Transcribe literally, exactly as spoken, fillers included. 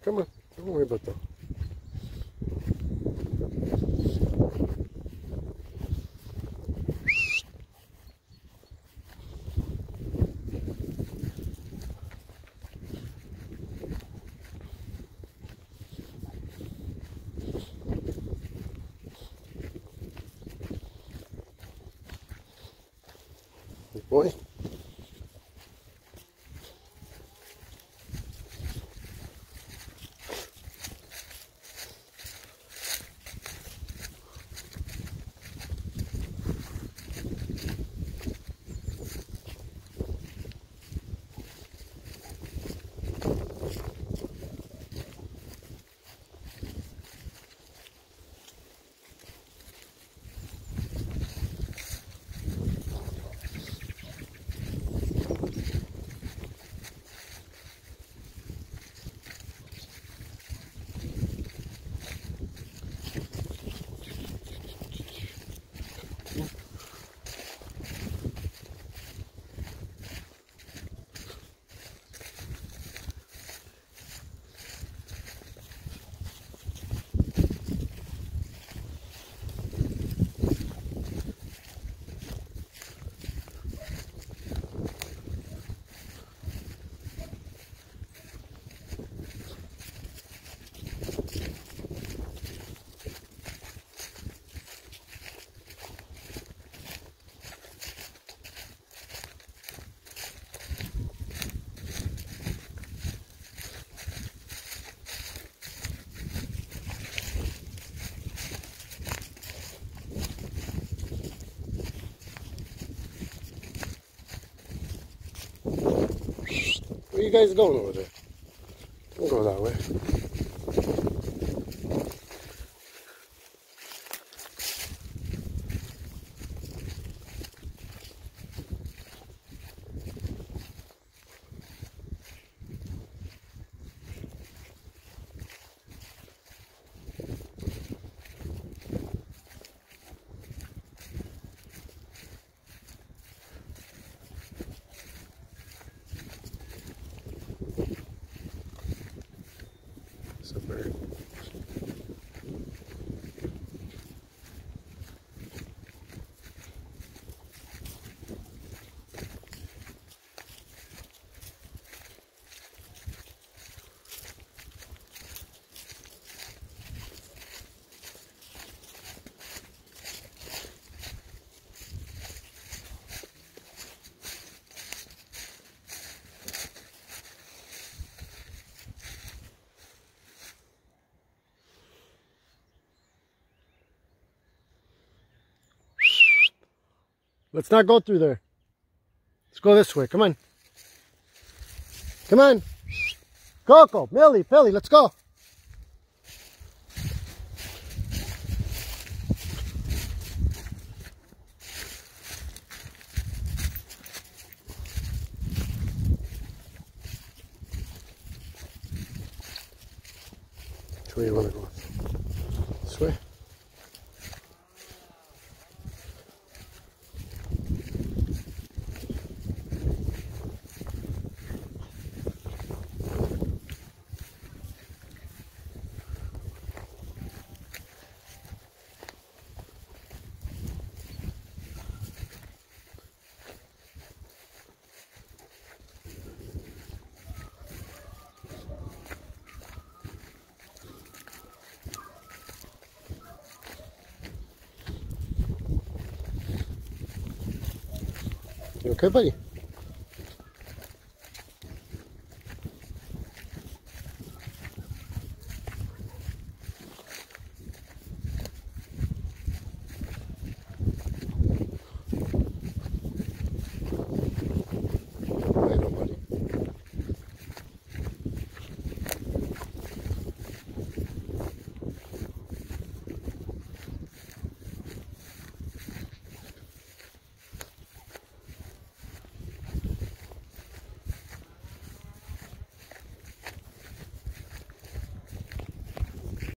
Come on. Don't worry about that. Good boy. Where you guys going over there? Don't go that way. It's a bird. Let's not go through there. Let's go this way. Come on. Come on. Coco, Millie, Billy, let's go. Which way you want to go? This way? You okay, buddy?